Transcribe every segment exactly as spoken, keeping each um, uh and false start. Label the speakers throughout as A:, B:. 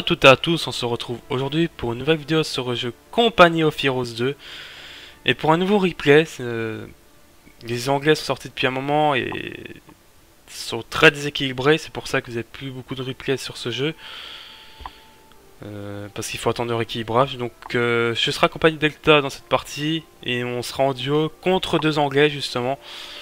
A: toutes et à tous, on se retrouve aujourd'hui pour une nouvelle vidéo sur le jeu Company of Heroes deux. Et pour un nouveau replay, euh, les Anglais sont sortis depuis un moment et sont très déséquilibrés, c'est pour ça que vous n'avez plus beaucoup de replays sur ce jeu. Euh, parce qu'il faut attendre le rééquilibrage. Donc euh, je serai accompagné de Delta dans cette partie et on sera en duo contre deux Anglais justement.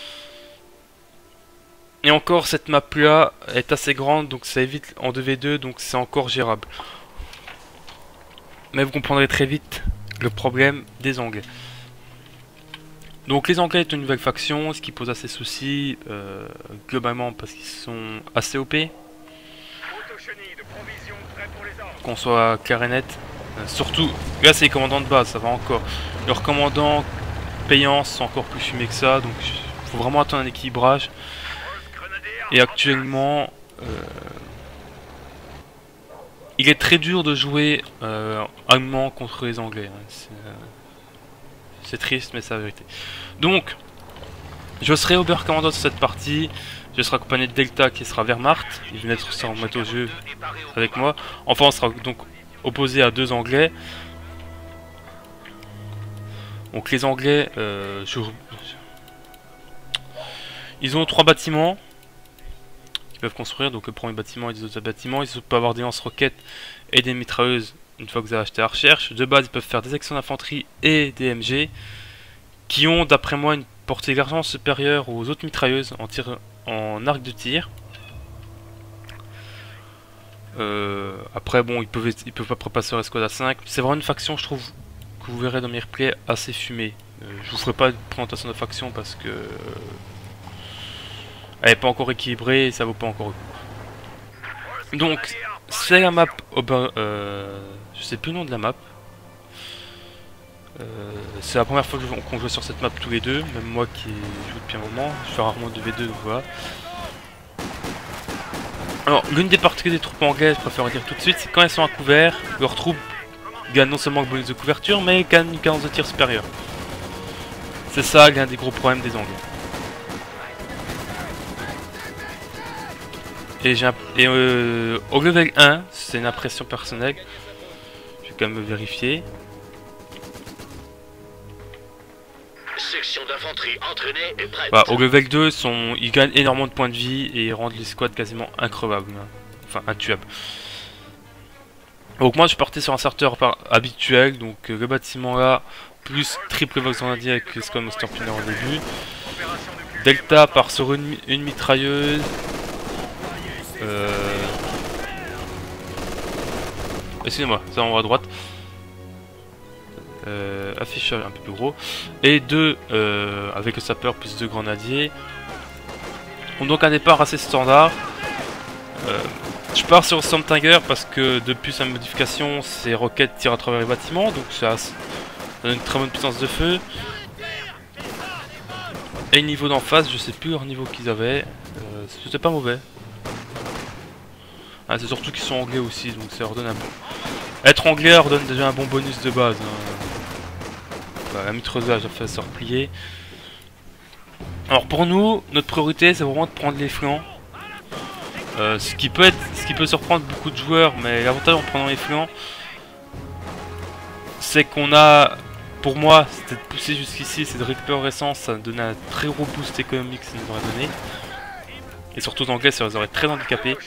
A: Et encore, cette map là est assez grande, donc ça évite en deux v deux, donc c'est encore gérable. Mais vous comprendrez très vite le problème des Anglais. Donc les Anglais est une nouvelle faction, ce qui pose assez soucis, euh, globalement parce qu'ils sont assez O P. Qu'on soit clair et net. Euh, surtout, là c'est les commandants de base, ça va encore. Leurs commandants payants sont encore plus fumés que ça, donc il faut vraiment attendre un équilibrage. Et actuellement, euh, il est très dur de jouer euh, allemand contre les Anglais. Hein. C'est euh, triste, mais c'est la vérité. Donc, je serai Ober Commando sur cette partie. Je serai accompagné de Delta qui sera Wehrmacht. Il venait de se remettre au jeu avec moi. Enfin, on sera donc opposé à deux Anglais. Donc les Anglais, euh, je... ils ont trois bâtiments qu'ils peuvent construire. Donc le premier bâtiment et les autres bâtiments. Ils peuvent avoir des lance-roquettes et des mitrailleuses une fois que vous avez acheté la recherche. De base, ils peuvent faire des actions d'infanterie et des M G qui ont, d'après moi, une portée largement supérieure aux autres mitrailleuses en tir, en arc de tir. Euh, après, bon, ils peuvent, ils peuvent pas passer au escouade à cinq. C'est vraiment une faction, je trouve, que vous verrez dans mes replays, assez fumée. Euh, je vous ferai pas de présentation de faction parce que euh, elle est pas encore équilibrée et ça vaut pas encore le coup. Donc, c'est la map. Euh, je sais plus le nom de la map. Euh, c'est la première fois qu'on joue sur cette map tous les deux, même moi qui joue depuis un moment. Je fais rarement deux v deux, voilà. Alors, l'une des particularités des troupes anglaises, je préfère dire tout de suite, c'est quand elles sont à couvert, leurs troupes gagnent non seulement le bonus de couverture, mais gagnent une cadence de tir supérieure. C'est ça l'un des gros problèmes des Anglais. Et, j'ai un... Et euh, au level un, c'est une impression personnelle, je vais quand même vérifier.
B: Section d'infanterie entraînée et prête.
A: Bah, au level deux, sont... ils gagnent énormément de points de vie et rendent les squads quasiment increvables. Hein. Enfin, intuables. Donc moi, je partais sur un starter habituel, donc euh, le bâtiment là, plus triple vox grenadier avec le squad monster punner au début. Delta part sur une, une mitrailleuse. Euh... Excusez-moi, c'est en haut à droite. Euh, affichage un peu plus gros et deux euh, avec le sapeur plus deux grenadiers. On donc un départ assez standard. Euh, je pars sur Storm Tiger parce que depuis sa modification, ces roquettes tirent à travers les bâtiments, donc ça, ça donne une très bonne puissance de feu. Et niveau d'en face, je sais plus leur niveau qu'ils avaient. Euh, C'était pas mauvais. Ah, c'est surtout qu'ils sont anglais aussi, donc ça leur donne un bon. Être anglais leur donne déjà un bon bonus de base. Hein. La mitrailleuse a fait se replier. Alors pour nous, notre priorité c'est vraiment de prendre les flancs. Euh, ce qui peut être, ce qui peut surprendre beaucoup de joueurs, mais l'avantage en prenant les flancs, c'est qu'on a, pour moi, c'était de pousser jusqu'ici, c'est de récupérer essence, ça donnait un très gros boost économique, ça nous aurait donné. Et surtout aux Anglais, ça les aurait très handicapés.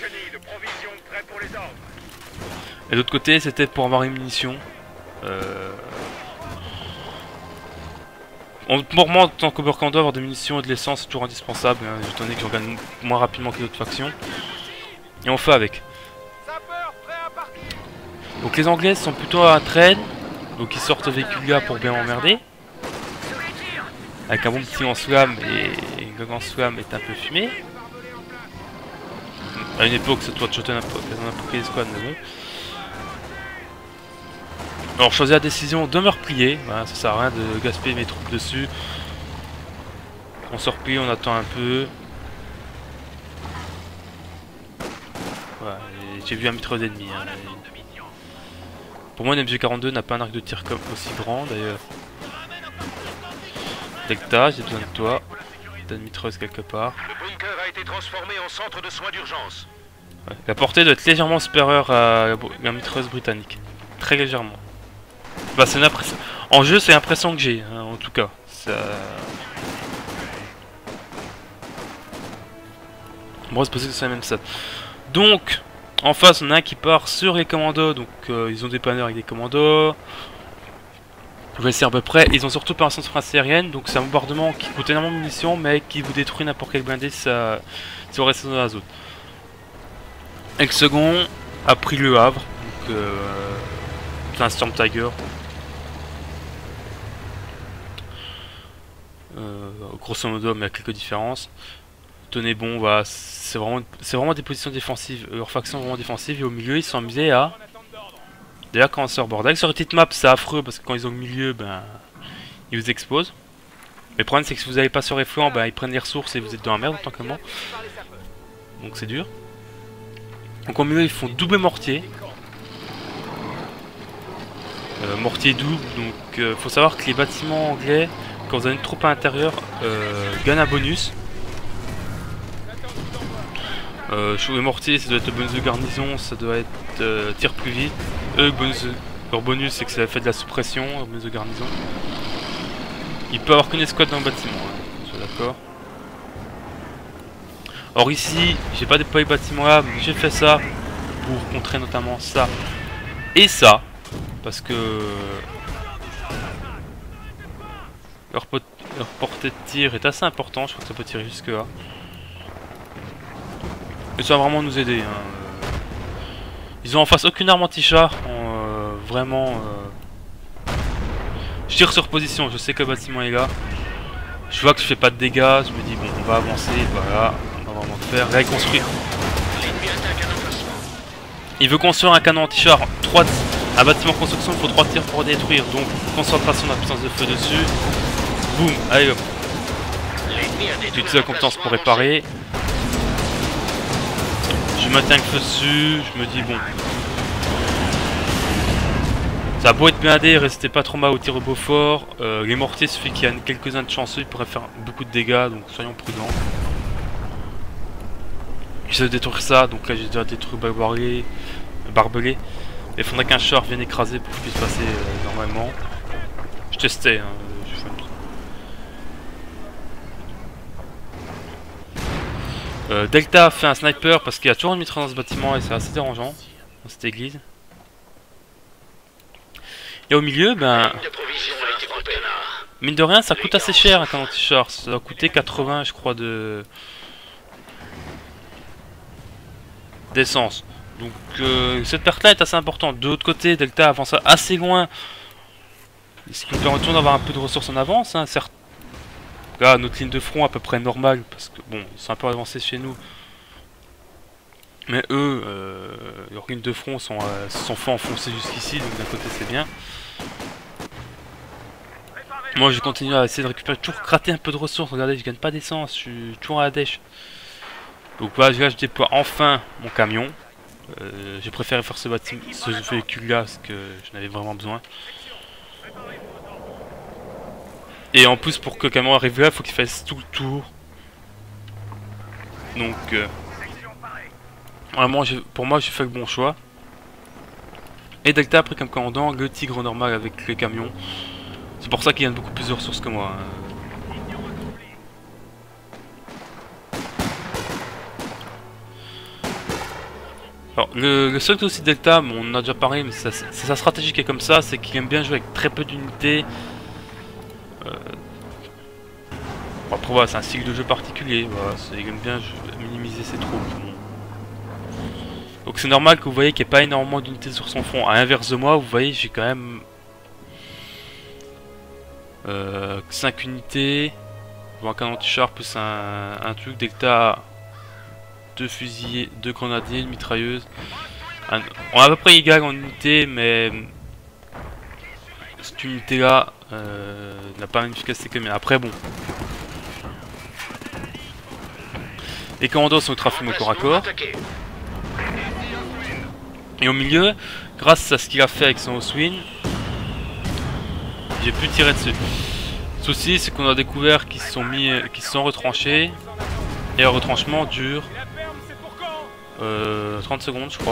A: Et de l'autre côté, c'était pour avoir une munition. Euh, Pour moi, en tant qu'Obercommando, avoir des munitions et de l'essence, c'est toujours indispensable, hein, étant donné que j'en gagne moins rapidement que d'autres factions. Et on fait avec. Donc les Anglais sont plutôt à traîne, donc ils sortent ce véhicule là pour bien m'emmerder. Avec un bon petit lance-flamme et le lance-flamme est un peu fumé. À une époque, ça doit toujours un peu les squads, mais bon. Alors, je choisis la décision de me replier, voilà, ça sert à rien de gaspiller mes troupes dessus. On se replie, on attend un peu. Voilà, j'ai vu un mitrailleuse ennemi. Hein, et... Pour moi, une M G quarante-deux n'a pas un arc de tir comme aussi grand d'ailleurs. Delta, j'ai besoin de toi. T'as une mitrailleuse quelque part.
B: Le bunker a été transformé en centre de soins d'urgence.
A: Ouais. La portée doit être légèrement supérieure à la mitrailleuse britannique. Très légèrement. Bah, c'est une impression. En jeu, c'est l'impression que j'ai, hein, en tout cas. Ça... Bon, c'est possible que c'est la même stat. Donc, en face, on a un qui part sur les commandos. Donc, euh, ils ont des planneurs avec des commandos. Vous voyez, c'est à peu près. Ils ont surtout pas un centre France aérienne. Donc, c'est un bombardement qui coûte énormément de munitions, mais qui vous détruit n'importe quel blindé si, ça... si vous restez dans la zone. Et le second a pris le Havre. Donc, euh... c'est un Storm Tiger. Euh, grosso modo, mais à quelques différences. Tenez bon, voilà, c'est vraiment, c'est vraiment des positions défensives. Leur faction vraiment défensive. Et au milieu, ils sont amusés à. D'ailleurs, quand on sort bordel, sur une petite map, c'est affreux parce que quand ils ont le milieu, ben, ils vous exposent. Mais le problème, c'est que si vous n'allez pas sur les flancs, ben, ils prennent les ressources et vous êtes dans la merde en tant que moi. Donc c'est dur. Donc au milieu, ils font double mortier. Euh, mortier double. Donc, euh, faut savoir que les bâtiments anglais, quand vous avez une troupe à l'intérieur, euh, gagnent un bonus. Euh, les mortiers, ça doit être bonus de garnison, ça doit être euh, tir plus vite. Eux, bonus, leur bonus, c'est que ça fait de la suppression, leur bonus de garnison. Il peut avoir qu'une escouade dans le bâtiment, hein, je suis d'accord. Or ici, j'ai pas déployé le bâtiment là, mais j'ai fait ça pour contrer notamment ça et ça, parce que leur, leur portée de tir est assez important, je crois que ça peut tirer jusque là. Et ça va vraiment nous aider. Hein. Ils ont en face aucune arme anti-char. Euh, vraiment. Euh... Je tire sur position. Je sais que le bâtiment est là. Je vois que je fais pas de dégâts. Je me dis, bon, on va avancer. Voilà. On va vraiment faire. Là, il construit. Il veut construire un canon anti-char. trois... Un bâtiment de construction, il faut trois tirs pour détruire. Donc, concentration de la puissance de feu dessus. Boum. Allez hop. J'utilise la compétence pour réparer. Je maintiens le feu dessus, je me dis bon. Ça a beau être blindé, restez pas trop mal au tir au Beaufort. Euh, les mortiers, suffit qu'il y a quelques-uns de chanceux, ils pourraient faire beaucoup de dégâts, donc soyons prudents. J'essaie de détruire ça, donc là j'ai déjà détruit Barbelé. Barbelé. Il faudrait qu'un char vienne écraser pour qu'il puisse passer euh, normalement. Je testais, hein, je fais Euh, Delta a fait un sniper parce qu'il y a toujours une mitraille dans ce bâtiment et c'est assez dérangeant dans cette église. Et au milieu, ben, mine de rien, ça coûte assez cher un canon anti-char. Ça doit coûter quatre-vingts, je crois, de d'essence. Donc euh, cette perte-là est assez importante. De l'autre côté, Delta avance assez loin, ce qui nous permet d'avoir un peu de ressources en avance. Hein, certes. Là, notre ligne de front à peu près normale, parce que bon, ils sont un peu avancés chez nous. Mais eux, euh, leurs lignes de front sont, euh, se sont fait enfoncer jusqu'ici, donc d'un côté c'est bien. Moi je continue à essayer de récupérer, toujours gratter un peu de ressources. Regardez, je gagne pas d'essence, je suis toujours à la dèche. Donc voilà, là je déploie enfin mon camion. Euh, J'ai préféré faire ce, ce véhicule là, parce que je n'avais vraiment besoin. Et en plus, pour que le camion arrive là, il faut qu'il fasse tout le tour. Donc, euh, vraiment, pour moi, j'ai fait le bon choix. Et Delta a pris comme commandant le Tigre normal avec le camion. C'est pour ça qu'il gagne beaucoup plus de ressources que moi. Alors, le, le seul aussi Delta, bon, on en a déjà parlé, mais c'est sa stratégie qui est comme ça, c'est qu'il aime bien jouer avec très peu d'unités. Euh, après voilà, c'est un style de jeu particulier, voilà, il aime bien minimiser ses troupes. Bon. Donc c'est normal que vous voyez qu'il n'y ait pas énormément d'unités sur son front. À l'inverse de moi, vous voyez, j'ai quand même euh, cinq unités, un canon anti-char plus un, un truc, Delta, deux fusiliers, deux grenadiers, une mitrailleuse. Un, on est à peu près égal en unité, mais cette unité là euh, n'a pas la même efficacité que mienne. Après bon, les commandos sont ultra filmés au corps à corps. Et au milieu, grâce à ce qu'il a fait avec son Oswin, j'ai pu tirer dessus. Le souci, c'est qu'on a découvert qu'ils se sont mis, qu'ils se sont retranchés. Et le retranchement dure Euh, trente secondes, je crois.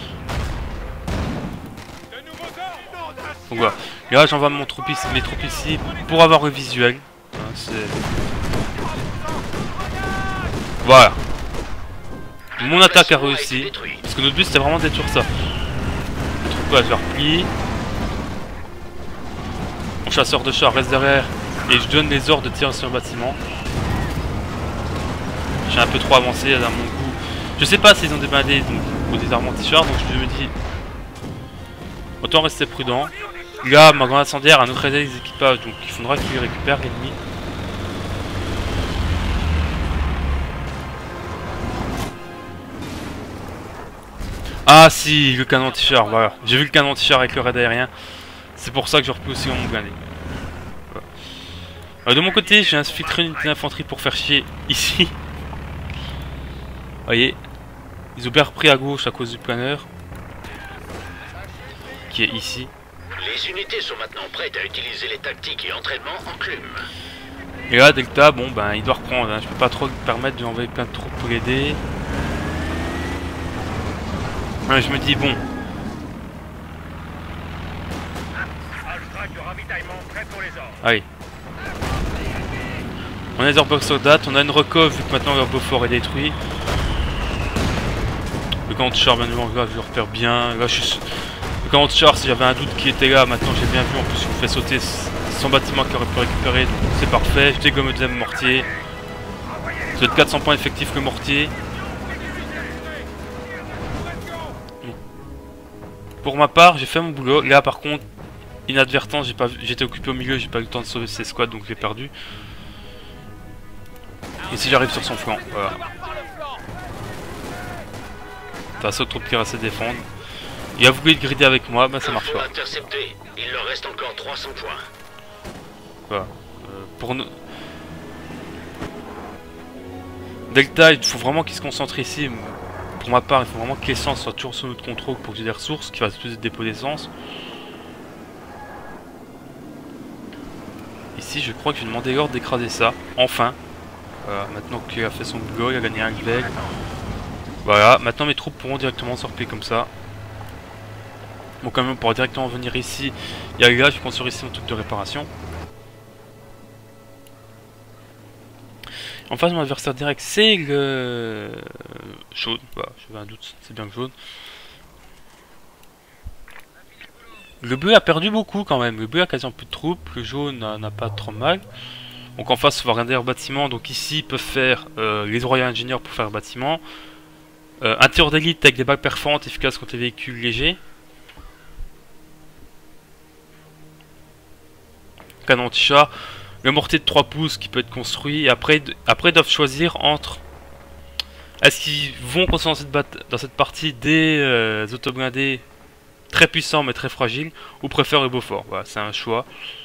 A: Donc voilà. Et là, j'envoie mon troupe ici, mes troupes ici pour avoir le visuel. Hein, c'est... Voilà. Mon attaque a réussi. Parce que notre but c'était vraiment de détruire ça. Le troupeau va se faire plier. Mon chasseur de chars reste derrière. Et je donne les ordres de tirer sur le bâtiment. J'ai un peu trop avancé à mon goût. Je sais pas s'ils ont des blindés ou des armes anti-chars. Donc je me dis. Autant rester prudent. Là, ma grande incendiaire a notre aide des équipages. Donc il faudra qu'il récupère l'ennemi. Ah si, le canon anti-char, voilà. J'ai vu le canon anti-char avec le raid aérien. C'est pour ça que je replie aussi mon blindé. Voilà. Euh, de mon côté, j'ai infiltré une unité d'infanterie pour faire chier ici. Vous voyez, ils ont bien repris à gauche à cause du planeur. Qui est ici.
B: Les unités sont maintenant prêtes à utiliser les tactiques et entraînements Enclume.
A: Et là, Delta, bon ben, il doit reprendre. Hein. Je peux pas trop lui permettre de lui envoyer plein de troupes pour l'aider. Ouais, je me dis bon. Allez. On a des Orbox soldats, on a une recove vu que maintenant le Beaufort est détruit. Le camp de char, bien évidemment, là je le repère bien. Là, je suis... Le camp de char, si j'avais un doute qui était là, maintenant j'ai bien vu. En plus, il me fait sauter son bâtiment qu'il aurait pu récupérer. C'est parfait. Je dégomme le deuxième mortier. C'est de quatre cents points effectifs le mortier. Pour ma part, j'ai fait mon boulot. Là, par contre, inadvertent, j'ai pas, j'étais occupé au milieu, j'ai pas eu le temps de sauver ses squads, donc j'ai perdu. Et si j'arrive sur son flanc, voilà. T'as ce troupe qui reste à défendre. Il a voulu être gridé avec moi, bah ça marche pas.
B: Intercepté. Il leur reste encore trois cents points.
A: Voilà. Euh, pour nous. Delta, il faut vraiment qu'il se concentre ici. Pour ma part, il faut vraiment que l'essence soit toujours sous notre contrôle pour que j'ai des ressources, qu'il fasse plus de dépôt d'essence. Ici, je crois que je vais demander l'ordre d'écraser ça. Enfin. Voilà, maintenant qu'il a fait son boulot, il a gagné un level. Voilà, maintenant mes troupes pourront directement se replier comme ça. Bon, quand même, on pourra directement venir ici. Il y a le gars, je construire ici mon truc de réparation. En face, mon adversaire direct, c'est le jaune. Voilà, j'avais un doute, c'est bien le jaune. Le bleu a perdu beaucoup quand même. Le bleu a quasiment plus de troupes. Le jaune n'a pas trop mal. Donc en face, on va regarder leur bâtiment. Donc ici, ils peuvent faire euh, les Royal Engineers pour faire le bâtiment. Euh, un tireur d'élite avec des balles perforantes efficaces contre les véhicules légers. Canon anti-char. Le mortier de trois pouces qui peut être construit. Et après, après ils doivent choisir entre... Est-ce qu'ils vont construire dans cette, dans cette partie des euh, autoblindés très puissants mais très fragiles, ou préfèrent le Beaufort? Voilà, c'est un choix.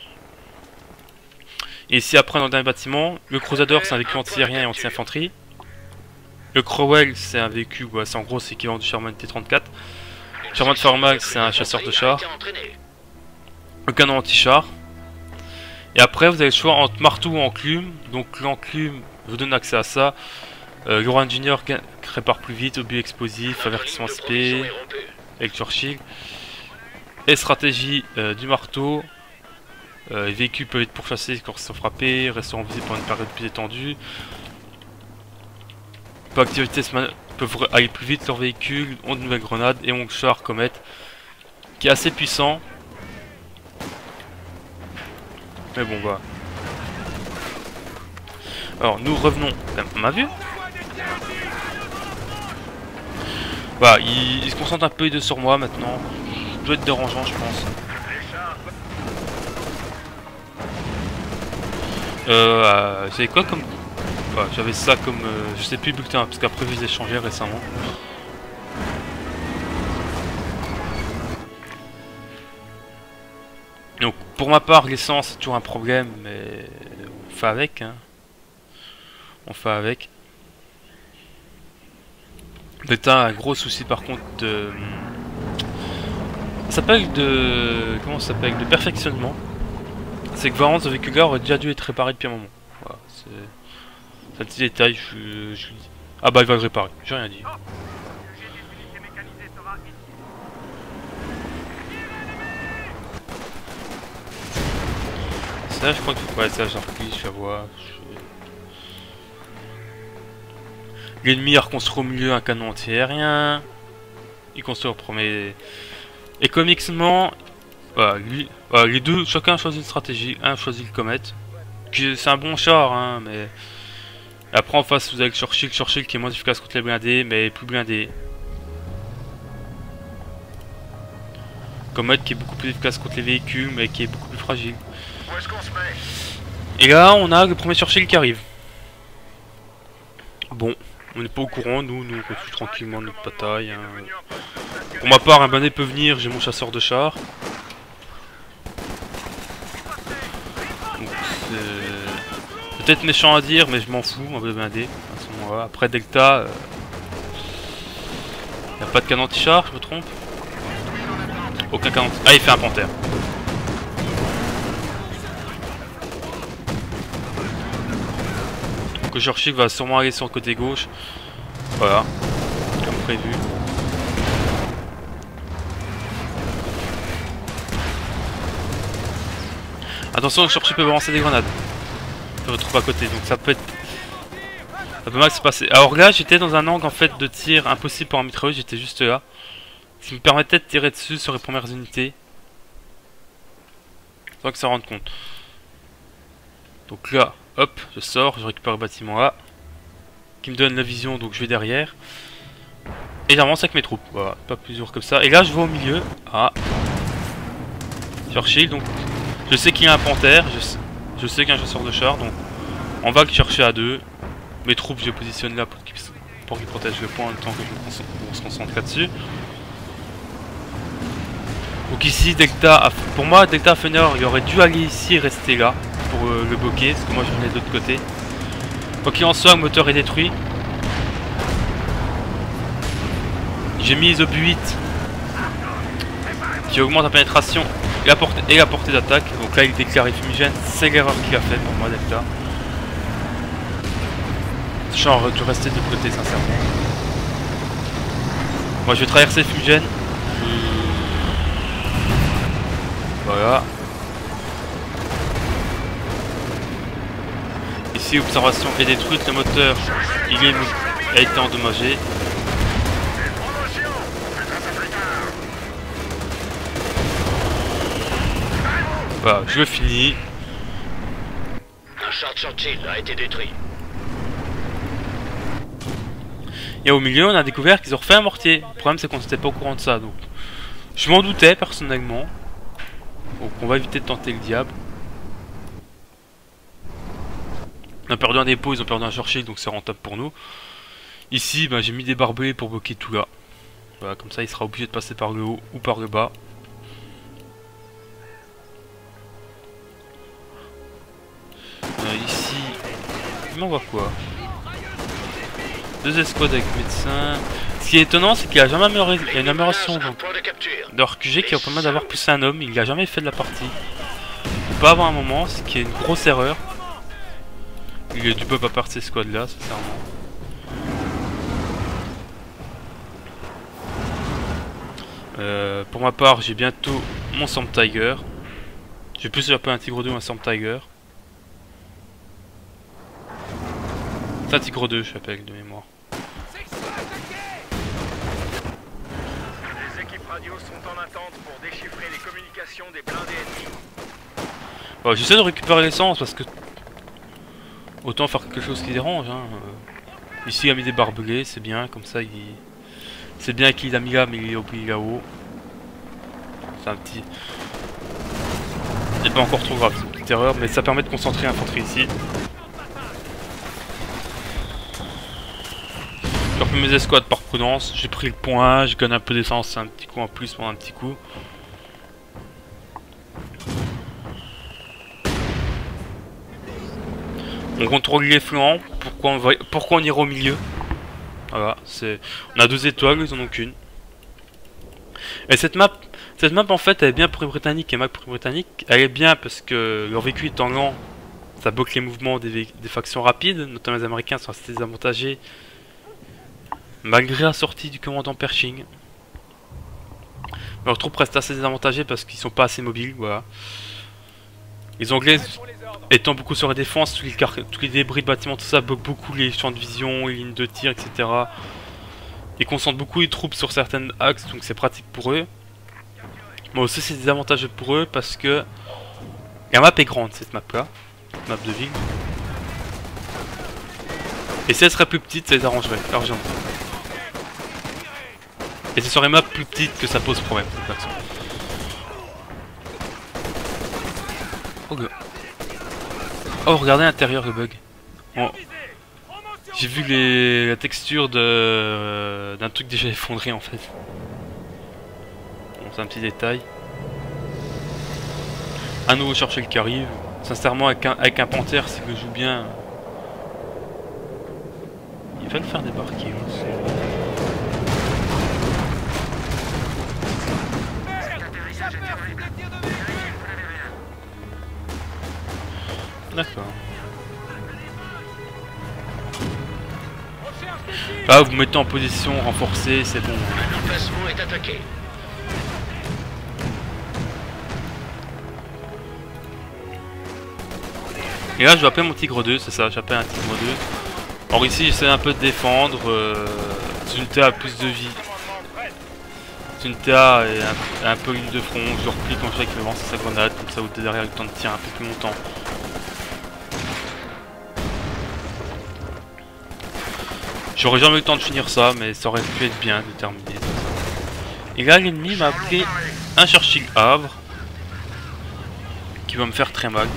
A: Et ici après dans le dernier bâtiment, le Crusader c'est un véhicule anti-aérien et anti-infanterie. Le Crowell c'est un véhicule, voilà, c'est en gros c'est équivalent du Sherman T trente-quatre. Sherman Farmax c'est un chasseur de chars. Le canon anti-char. Et après vous avez le choix entre marteau ou enclume. Donc l'enclume vous donne accès à ça. Euh, le Royal Engineer répare plus vite, obus explosif, avertissement S P, avec Churchill. Et stratégie euh, du marteau. Euh, les véhicules peuvent être pourchassés quand ils sont frappés, restant en visée pendant une période plus étendue. Pour activité, peuvent aller plus vite leurs véhicules, ont de nouvelles grenades et ont le char comète qui est assez puissant. Mais bon, bah. Alors, nous revenons. On m'a vu? Voilà, il, il se concentre un peu les deux sur moi maintenant. Je dois être dérangeant, je pense. Euh, euh, j'avais quoi comme... Enfin, j'avais ça comme... Euh, je sais plus bulletin, parce qu'après je les ai changés récemment. Donc, pour ma part, l'essence c'est toujours un problème, mais on fait avec, hein. On fait avec. Delta a un gros souci par contre de... Ça s'appelle de... Comment ça s'appelle? De perfectionnement. C'est que vraiment ce véhicule-là aurait déjà dû être réparé depuis un moment. Voilà, c'est... C'est un petit détail, je, je... Ah bah il va le réparer, j'ai rien dit. ça, je crois que ouais, ça, j'en replie, je la vois. Je... L'ennemi a reconstruit au milieu un canon anti-aérien. Il construit au premier. Et comiquement, voilà, lui, voilà, les deux, chacun a choisi une stratégie. Un a choisi le comète. C'est un bon char, hein, mais. Après en face, vous avez le Churchill, Churchill qui est moins efficace contre les blindés, mais plus blindé. Commode qui est beaucoup plus efficace contre les véhicules, mais qui est beaucoup plus fragile.
B: Où est-ce qu'on se met?
A: Et là, on a le premier Churchill qui arrive. Bon, on n'est pas au courant, nous, nous, on continue tranquillement notre bataille. Hein. Pour ma part, un blindé peut venir, j'ai mon chasseur de chars. C'est peut-être méchant à dire, mais je m'en fous, un blindé à ce moment-là. Après Delta, il euh... n'y a pas de canon anti-char, je me trompe? Aucun canon. Ah, il fait un panthère. Donc le Churchill va sûrement aller sur le côté gauche. Voilà, comme prévu. Attention, le Churchill peut balancer des grenades. Il se retrouve à côté, donc ça peut être... Ça peut mal se passer. Alors là, j'étais dans un angle en fait de tir impossible pour un mitrailleuse, j'étais juste là. Ce qui me permettait de tirer dessus sur les premières unités. Sans que ça rende compte. Donc là, hop, je sors, je récupère le bâtiment là. Qui me donne la vision, donc je vais derrière. Et j'avance avec mes troupes. Voilà, pas plus dur que ça. Et là, je vais au milieu. Ah. Churchill, donc. Je sais qu'il y a un panthère. Je sais, je sais qu'il y a un chasseur de char, donc. On va le chercher à deux. Mes troupes, je les positionne là pour qu'ils pour qu'ils protègent le point le temps que je me concentre, on se concentre là-dessus. Donc ici, Delta, pour moi, Delta Fener, il aurait dû aller ici et rester là pour euh, le bloquer, parce que moi je venais de l'autre côté. Quoi qu'il en soit, le moteur est détruit. J'ai mis les obus huit qui augmente la pénétration et la portée, et la portée d'attaque. Donc là, il déclare les fumigènes, c'est l'erreur qu'il a fait pour moi, Delta. Genre, aurait dû rester de l'autre côté, sincèrement. Moi, je vais traverser le fumigène. Voilà. Ici, l'observation est détruite, le moteur il est, a été endommagé. Voilà, je finis.
B: Un char de Churchill a été détruit.
A: Et au milieu, on a découvert qu'ils ont refait un mortier. Le problème, c'est qu'on n'était pas au courant de ça, donc je m'en doutais personnellement. Donc on va éviter de tenter le diable. On a perdu un dépôt, ils ont perdu un Churchill, donc c'est rentable pour nous. Ici, ben, j'ai mis des barbelés pour bloquer tout là. Voilà, comme ça il sera obligé de passer par le haut ou par le bas. Euh, ici, il m'envoie quoi? Deux escouades avec médecin. Ce qui est étonnant, c'est qu'il a jamais amélioré. Il y a une amélioration de R Q G qui permet d'avoir poussé un homme. Il a jamais fait de la partie. Pas avant un moment, ce qui est une grosse erreur. Il y a du peuple à part de ces squads là, sincèrement. Euh, pour ma part, j'ai bientôt mon Storm Tiger. Je vais plus appeler un Tigre deux ou un Storm Tiger. C'est un Tigre deux, je l'appelle de mémoire.
C: Les équipes radio sont en attente pour déchiffrer les communications des blindés ennemis.
A: Bon, j'essaie de récupérer l'essence parce que autant faire quelque chose qui dérange. Hein. Ici, il a mis des barbelés, c'est bien, comme ça, il... c'est bien qu'il a mis là, mais il est oublié là-haut. C'est un petit... C'est pas encore trop grave, c'est une petite erreur, mais ça permet de concentrer l'infanterie ici. J'ai repris mes escouades par prudence, j'ai pris le point, je gagne un peu d'essence, un petit coup en plus pendant un petit coup. On contrôle les flancs, pourquoi on, va... pourquoi on ira au milieu? Voilà, c'est... On a deux étoiles, ils en ont qu'une. Et cette map, cette map en fait, elle est bien pour les Britanniques et Mac pour les Britanniques. Elle est bien parce que leur véhicule étant lent, ça bloque les mouvements des, vé... des factions rapides, notamment les Américains sont assez désavantagés. Malgré la sortie du commandant Pershing. Leurs troupes restent assez désavantagées parce qu'ils sont pas assez mobiles, voilà. Les Anglais... étant beaucoup sur la défense, tous les, tous les débris de bâtiments, tout ça bloque beaucoup les champs de vision, les lignes de tir, et cetera. Ils concentrent beaucoup les troupes sur certains axes, donc c'est pratique pour eux. Mais aussi c'est désavantageux pour eux parce que la map est grande, cette map là, map de ville. Et si elle serait plus petite, ça les arrangerait largement. Et c'est sur les maps plus petites que ça pose problème, cette façon. Oh, oh regardez l'intérieur, le bug. Oh. J'ai vu les... la texture de d'un truc déjà effondré en fait. Bon, c'est un petit détail. Un nouveau Churchill qui arrive. Sincèrement, avec un, avec un panthère, c'est que je joue bien. Il va le faire débarquer aussi. D'accord. Là, vous mettez en position renforcée, c'est bon.
B: Un emplacement est attaqué.
A: Et là, je vais appeler mon Tigre deux, c'est ça, j'appelle un Tigre deux. Alors ici, j'essaie un peu de défendre. Euh, Zuntea a plus de vie. Zuntea est un, un peu ligne de front. Je replie quand je sais qu'il lance sa grenade, comme ça vous êtes derrière le temps de tir un peu plus longtemps. J'aurais jamais eu le temps de finir ça, mais ça aurait pu être bien de terminer. Et là, l'ennemi m'a appelé un Churchill Havre qui va me faire très mal.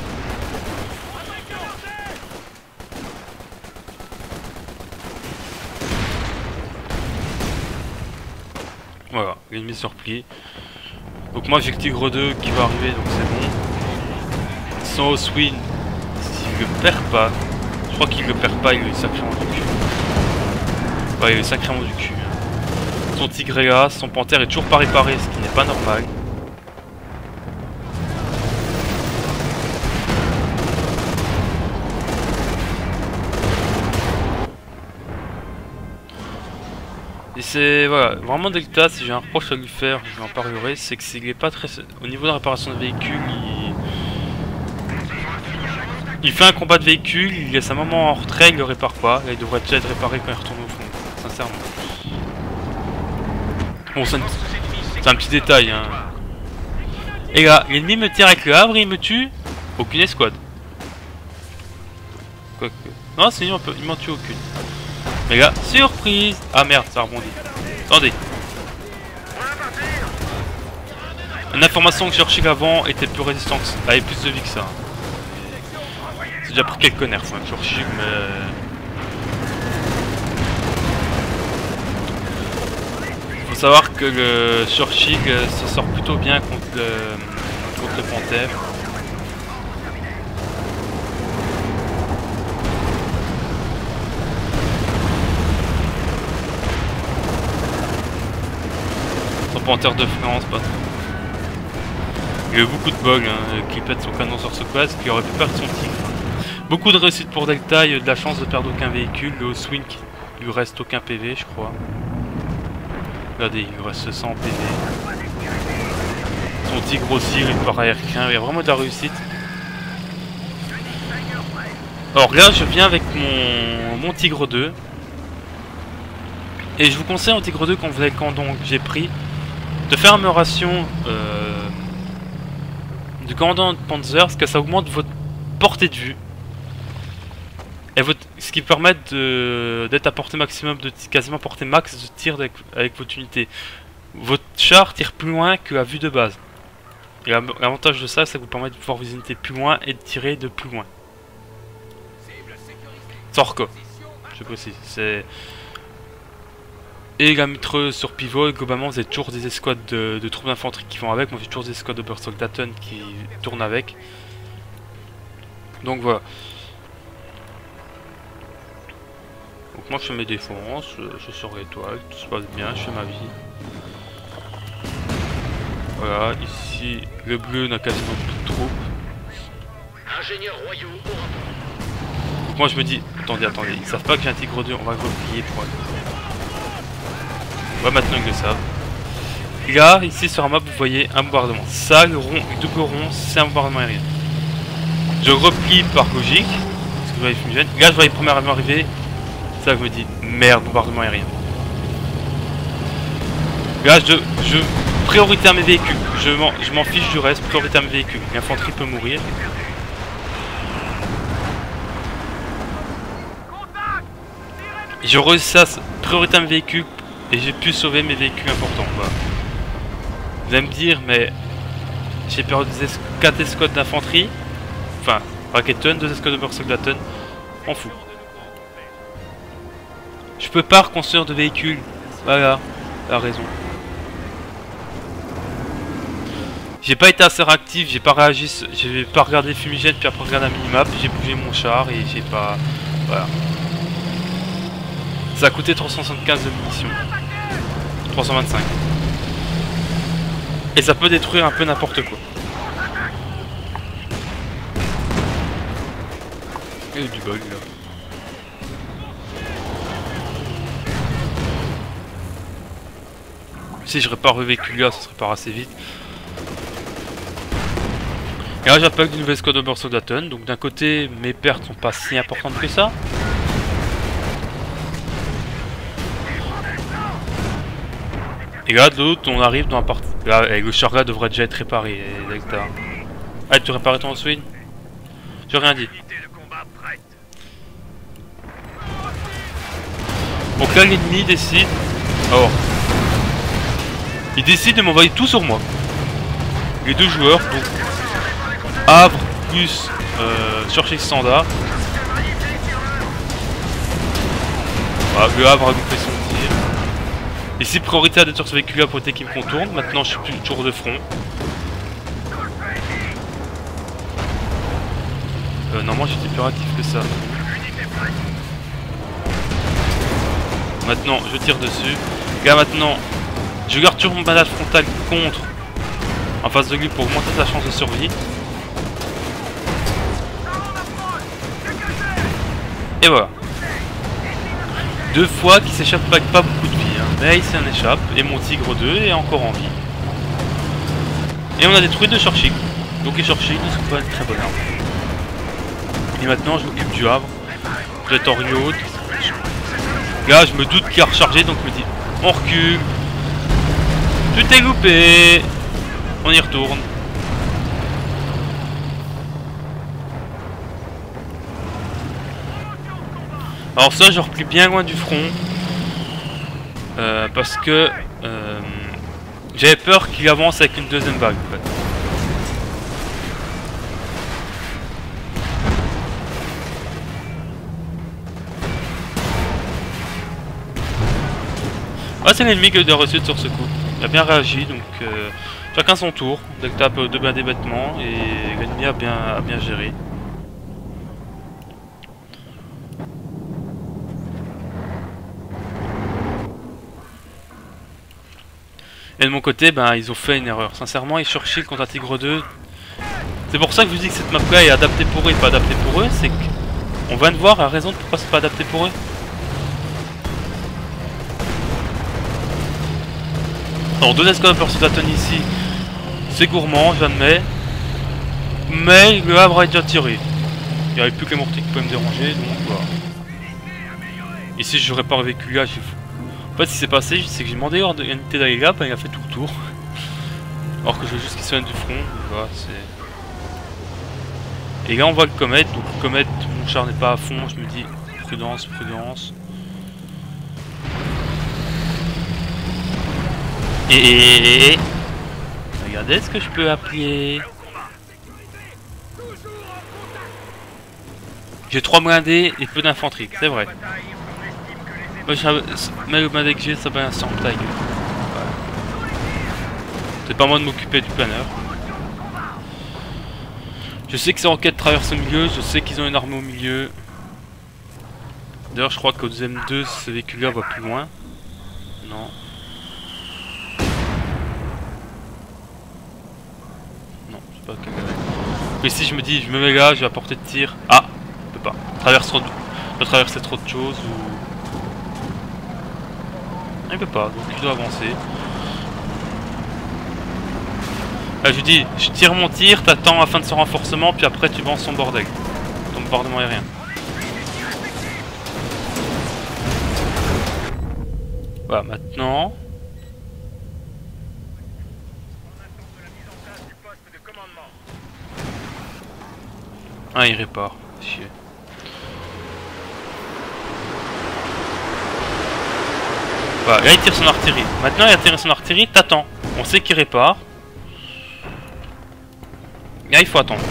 A: Voilà, l'ennemi se replie. Donc moi j'ai le Tigre deux qui va arriver, donc c'est bon. Son Oswin, s'il le perd pas, je crois qu'il le perd pas, il est sacrément du cul. Ouais, il est sacrément du cul. Hein. Son Tigre est là, son Panthère est toujours pas réparé, ce qui n'est pas normal. Et c'est voilà, vraiment Delta, si j'ai un reproche à lui faire, je lui en parlerai, c'est que s'il est pas très... Au niveau de la réparation de véhicule, il... il fait un combat de véhicule, il laisse un moment en retrait, il le répare pas, là il devrait déjà être réparé quand il retourne au fond, sincèrement. Bon, c'est un... un petit détail, hein. Et là, l'ennemi me tire avec le Havre et il me tue. Aucune escouade. Quoique... Non, sinon il m'en tue aucune. Mais là, surprise! Ah merde, ça rebondit. Attendez. Une information que j'ai reçue avant était plus résistante, avait plus de vie que ça. C'est déjà pris quelques nerfs, hein, Churchill, mais... Faut savoir que le Churchill s'en sort plutôt bien contre le, contre le Panthère. Panthère de France, pas trop. Il y a eu beaucoup de bugs hein, qui pètent son canon sur ce quad, qui aurait pu perdre son tigre. Beaucoup de réussite pour Delta, il y a eu de la chance de perdre aucun véhicule. Le Oswin, il lui reste aucun P V, je crois. Regardez, il lui reste cent P V. Son tigre aussi, il paraît rien, il y a vraiment de la réussite. Alors là, je viens avec mon, mon Tigre deux. Et je vous conseille en Tigre deux, quand vous avez le camp que j'ai pris, de faire une amélioration euh, du commandant de Panzer, parce que ça augmente votre portée de vue. Et votre, ce qui permet d'être à portée maximum, de quasiment portée max de tir avec, avec votre unité. Votre char tire plus loin que la vue de base. Et l'avantage de ça, c'est que vous permet de voir vos unités plus loin et de tirer de plus loin. Sans quoi, je précise. C'est... Et la mitrailleuse sur pivot, globalement vous avez toujours des escouades de, de troupes d'infanterie qui vont avec. Moi j'ai toujours des escouades de Bersoldaten qui tournent avec. Donc voilà. Donc moi je fais mes défenses, je sors l'étoile, tout se passe bien, je fais ma vie. Voilà, ici le bleu n'a quasiment plus de troupes.
B: Ingénieurs royaux au rapport.
A: Donc moi je me dis, attendez, attendez, ils savent pas que j'ai un Tigre deux, on va replier pour aller. Ouais, maintenant ils le savent. Et là, ici sur la map, vous voyez un bombardement. Ça, le rond, le double rond, c'est un bombardement aérien. Je replie par logique. Parce que je vois les fumigènes. Là, je vois les premiers avions arriver. C'est là que je me dis, merde, bombardement aérien. Là, je, je priorité à mes véhicules. Je m'en, je m'en fiche du reste. Priorité à mes véhicules. L'infanterie peut mourir. Je ressasse priorité à mes véhicules et j'ai pu sauver mes véhicules importants. Voilà. Vous allez me dire, mais j'ai perdu quatre escouades d'infanterie. Enfin, Raketten, deux escouades de Berserklatten. On fout. Je peux pas reconstruire de véhicules. Voilà, la raison. J'ai pas été assez réactif, j'ai pas réagi, j'ai pas regardé les fumigènes, puis après regardé la minimap, j'ai bougé mon char et j'ai pas... Voilà. Ça a coûté trois cent soixante-quinze de munitions. trois cent vingt-cinq. Et ça peut détruire un peu n'importe quoi. Il y a du bug là. Si je répare le véhicule là, ça se répare assez vite. Et là j'appelle une nouvelle squad de Berserklatten. Donc d'un côté, mes pertes sont pas si importantes que ça. Et là de l'autre, on arrive dans la partie. Là, et le char là devrait déjà être réparé. Delta. Ah, tu réparais ton swing? J'ai rien dit. Donc là, l'ennemi décide. Alors, il décide de m'envoyer tout sur moi. Les deux joueurs, donc Havre plus euh, Churchill standard. Voilà, le Havre a loupé son tir. Ici, priorité à détruire ce véhicule là pour éviter qu'il me contourne. Maintenant, je suis plus tour de front. Euh, non, moi j'étais plus réactif que ça. Maintenant, je tire dessus. Là, maintenant, je garde toujours mon bandage frontal contre en face de lui pour augmenter sa chance de survie. Et voilà. Deux fois qui s'échappe avec pas beaucoup de vie. Hein. Mais il s'en échappe. Et mon Tigre deux est encore en vie. Et on a détruit deux Churchill. Donc les Churchill ne sont pas une très bonne arme. Et maintenant je m'occupe du Havre. Je vais être en haute. Là je me doute qu'il a rechargé donc je me dis on recule. Tout est loupé. On y retourne. Alors ça je replie bien loin du front. Euh, parce que euh, j'avais peur qu'il avance avec une deuxième vague en fait. Ah, c'est l'ennemi que de reçu sur ce coup. Il a bien réagi, donc euh, chacun son tour. Delta a de bien des bêtements et l'ennemi a bien, a bien géré. Et de mon côté, ben ils ont fait une erreur. Sincèrement, ils Churchill contre un Tigre deux. C'est pour ça que je vous dis que cette map là est adaptée pour eux et pas adaptée pour eux. C'est qu'on vient de voir la raison de pourquoi c'est pas adapté pour eux. Alors deux escouades de Berserklatten ici, c'est gourmand, j'admets. Mais le Havre a déjà tiré. Il n'y avait plus que les mortiers qui pouvaient me déranger, donc voilà. Ici je répare le véhicule là, j'ai... En fait ce qui s'est passé, c'est que j'ai demandé à l'unité d'aller là, ben, il a fait tout le tour. Alors que je veux juste qu'il soit du front, voilà, c'est... Et là on voit le comète, donc le comète, mon char n'est pas à fond, je me dis prudence, prudence. Et regardez ce que je peux appuyer. J'ai trois blindés et peu d'infanterie, c'est vrai. Mais le blindé que j'ai, ça va un sans taille. C'est pas moi de m'occuper du planeur. Je sais que ces roquettes traversent au milieu, je sais qu'ils ont une armée au milieu. D'ailleurs, je crois qu'au deuxième deux, ce véhicule-là va plus loin. Non. Mais si je me dis, je me mets là, je vais apporter de tir. Ah, je peux pas. Traverse trop de... Je dois traverser trop de choses ou... Il peut pas, donc il doit avancer. Ah, je lui dis, je tire mon tir, t'attends à la fin de son renforcement, puis après tu vends son bordel. Ton bombardement aérien. Voilà, maintenant... Ah, il répare. Chier. Voilà, là il tire son artillerie. Maintenant il a tiré son artillerie, t'attends. On sait qu'il répare. Là il faut attendre.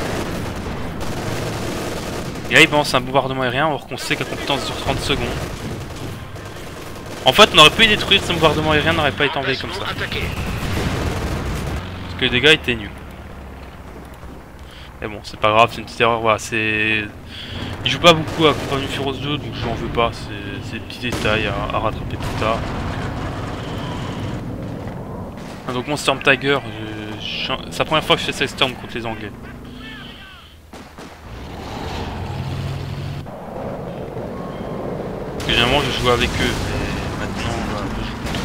A: Et là il balance un bombardement aérien alors qu'on sait que la compétence dure trente secondes. En fait on aurait pu y détruire, ce bombardement aérien n'aurait pas été envoyé comme ça. Parce que les dégâts étaient nuls. Mais bon c'est pas grave, c'est une petite erreur, voilà, c'est... Il joue pas beaucoup à Compagnie Furos deux donc je n'en veux pas, c'est des petits détails à, à rattraper plus tard. Donc, donc mon Storm Tiger, je, je, c'est la première fois que je fais ça Storm contre les Anglais. Parce que généralement je joue avec eux, mais maintenant bah, je joue contre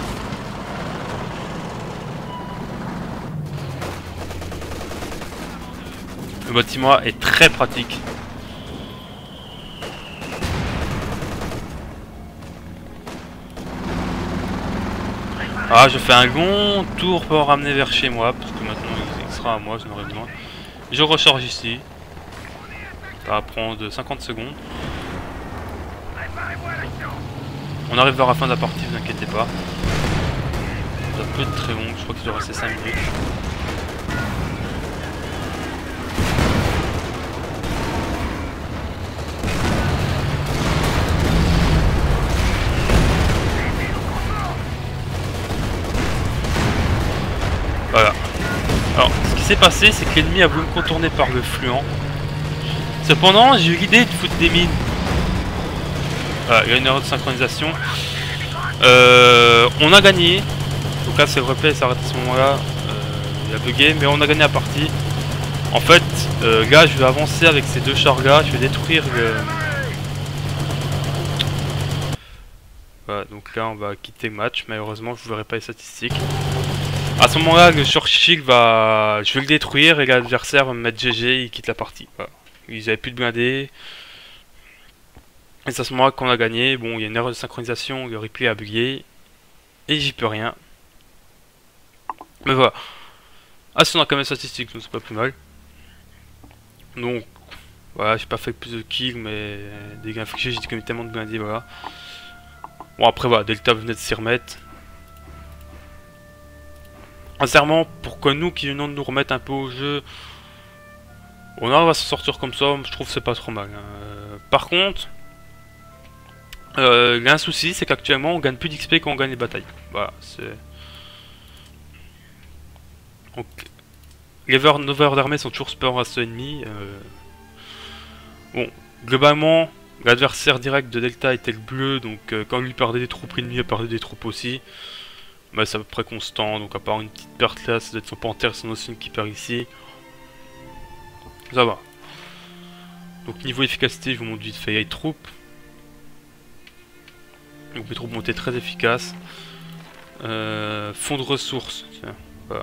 A: eux. Le bâtiment est très pratique. Ah, je fais un long tour pour ramener vers chez moi, parce que maintenant il sera à moi, je n'aurai besoin. Je recharge ici. Ça va prendre cinquante secondes. On arrive vers la fin de la partie, vous inquiétez pas. Ça peut être très long, je crois qu'il doit rester cinq minutes. Voilà. Alors, ce qui s'est passé, c'est que l'ennemi a voulu me contourner par le fluent. Cependant, j'ai eu l'idée de foutre des mines. Voilà, il y a une erreur de synchronisation. Euh, on a gagné. Donc là, c'est le replay s'arrête à ce moment-là. Euh, il a bugué, mais on a gagné la partie. En fait, euh, là, je vais avancer avec ces deux chars-là. Je vais détruire le... Voilà, donc là, on va quitter le match. Malheureusement, je ne verrai pas les statistiques. À ce moment-là, le short shield va... Je vais le détruire et l'adversaire va me mettre G G et il quitte la partie. Voilà. Ils avaient plus de blindés. Et c'est à ce moment-là qu'on a gagné. Bon, il y a une erreur de synchronisation, le replay a bugué. Et j'y peux rien. Mais voilà. Ah, si on a quand même les statistiques, donc c'est pas plus mal. Donc, voilà, j'ai pas fait plus de kills, mais des gains infligés, j'ai commis tellement de blindés, voilà. Bon, après, voilà, Delta venait de s'y remettre. Sincèrement, pour que nous qui venons de nous remettre un peu au jeu, on arrive à s'en sortir comme ça, je trouve que c'est pas trop mal. Euh, par contre, euh, il y a un souci, c'est qu'actuellement on gagne plus d'X P quand on gagne les batailles. Voilà, c'est... Donc, les neuf heures d'armée sont toujours supérieurs à ceux ennemis. Euh... Bon, globalement, l'adversaire direct de Delta était le bleu, donc euh, quand lui perdait des troupes ennemies, il perdait des troupes aussi. Mais c'est à peu près constant, donc à part une petite perte là, ça doit être son panthère, son Ossin qui perd ici. Ça va. Donc niveau efficacité, je vous montre vite fait les troupes. Donc mes troupes ont été très efficaces. Euh, fonds de ressources, tiens, voilà.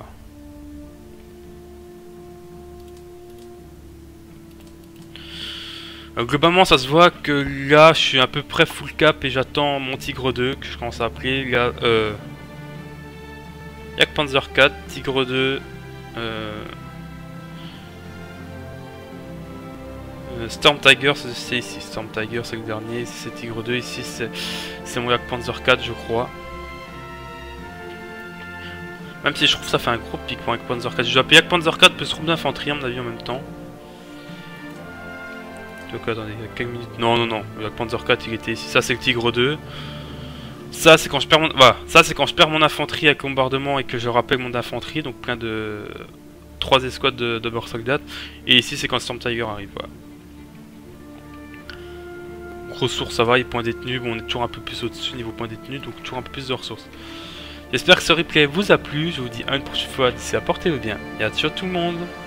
A: Euh, globalement ça se voit que là je suis à peu près full cap et j'attends mon Tigre deux que je commence à appeler. Là, euh, Jagdpanzer quatre, Tigre deux, euh, euh, Storm Tiger, c'est ici, Storm Tiger c'est le dernier, ici c'est Tigre deux, ici c'est mon Jagdpanzer quatre je crois. Même si je trouve que ça fait un gros pic pour Jagdpanzer quatre, je dois appeler Jagdpanzer quatre plus troupe d'infanterie à mon avis en même temps. Donc attendez, il y a quelques minutes, non non non, le Jagdpanzer quatre il était ici, ça c'est le Tigre deux. Ça c'est quand je perds mon voilà, ça c'est quand je perds mon infanterie avec bombardement et que je rappelle mon infanterie, donc plein de trois escouades de, de bord soldats. Et ici c'est quand Storm Tiger arrive. Voilà. Ressources ça va, les points détenus, bon on est toujours un peu plus au-dessus niveau points détenus, donc toujours un peu plus de ressources. J'espère que ce replay vous a plu, je vous dis à une prochaine fois, d'ici là portez-vous bien et à ciao tout le monde.